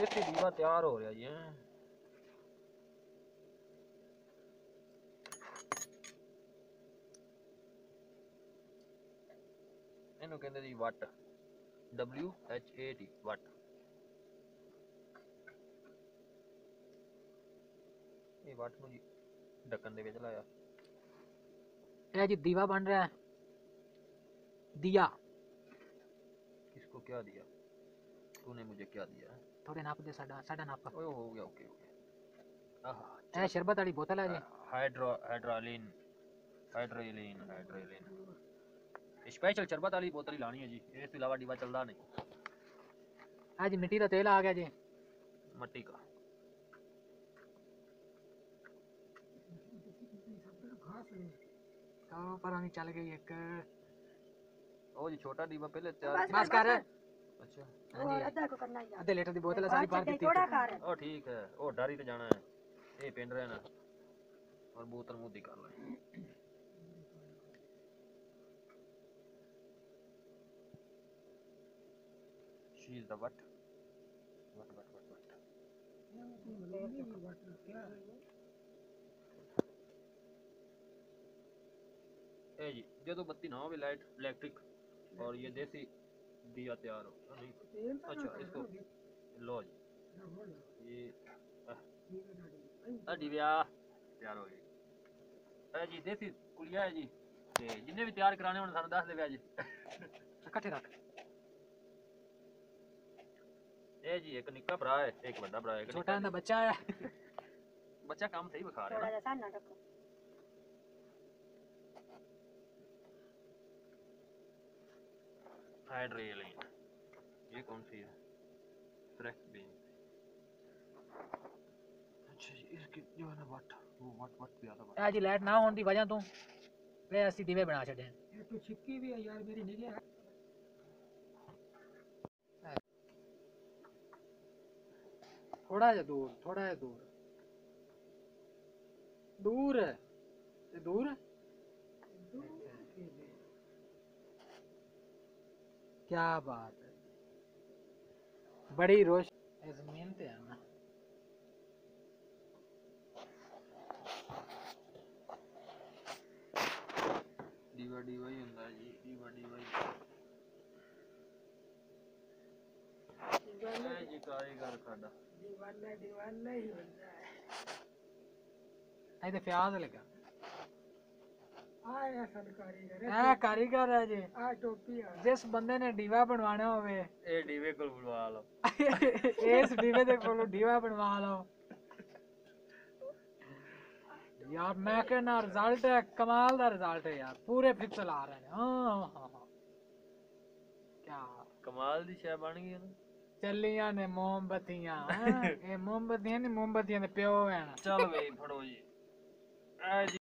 देसी दीवा तैयार हो रहा जी। ਇਹਨੂੰ ਕਹਿੰਦੇ ਜੀ ਵੱਟ, WHAT ਵੱਟ। ਇਹ ਵੱਟ ਨੂੰ ਜੀ ढक्कन दे विच लाया। ये जी दीवा बन रहा है। दिया किसको क्या दिया? तूने मुझे क्या दिया? थोड़े नाप दे, साडा नाप। ओए हो गया, ओके ओके। ए शरबत वाली बोतल है जी। हाइड्रोलिन स्पेशल शरबत वाली बोतल ही लानी है जी, इस अलावा डिब्बा चलता नहीं। आज मिट्टी का तेल आ गया जी। मट्टी का तो पर चल गई एक। ओ जी छोटा डिब्बा पहले तैयार। बस कर। अच्छा हां जी आधे लीटर दी बोतल है सारी बाहर दी। ओ ठीक है, ओ डारी ते जाना है, ये पिंड रहना और बोतल मुंह दी कर ले। शी इज द वट ए जी जो बत्ती ना हो लाइट इलेक्ट्रिक और ये देसी दिया तैयार हो नहीं। अच्छा इसको लो जी, ये दिव्या तैयार हो गई है जी। देसी कुलिया है जी, ते जिन्ने भी तैयार कराने होने सानू दस दे जी। इकट्ठे रख। ए जी एक निक्का भरा है, एक बड़ा भरा है, छोटा दा बच्चा है। बच्चा काम सही बखा रहा है ना। हाइड्रोलिन ये कौन सी है? Fresh bean. अच्छा जी इसकी जो है ना वट वो वट पे आता है जी लाइट ना होने की वजह तो वे ऐसी दीवे बना छड़े। ये तो छिपकी भी है यार मेरी निगाह। थोड़ा जा दूर दूर है दूर। क्या बात है, बड़ी रोश जमीन पे है ना। डीवा ही ਹੁੰਦਾ ਜੀ, डीवा ही जी कारीगर साडा दीवाना ही ਹੁੰਦਾ है। आई तो प्याज लगा कारीगर है जी। टोपी जिस बंदे ने डीवा बनवाना होवे ए डीवे को बुलवा लो। इस डीवे दे कोलों डीवा बनवा लो यार। मैं कहना रिजल्ट है, कमाल दा रिजल्ट है यार, पूरे पिक्सल आ रहे हैं। हाँ क्या कमाल दी शय बन गई ना। चलियां ने मोमबत्तियां। ये मोमबत्तियां ने मोमबत्तियां दे प्यो है। चल भाई फड़ो जी।